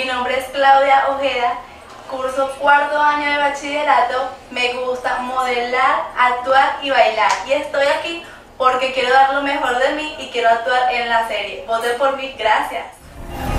Mi nombre es Claudia Ojeda, curso cuarto año de bachillerato, me gusta modelar, actuar y bailar. Y estoy aquí porque quiero dar lo mejor de mí y quiero actuar en la serie. Voten por mí, gracias.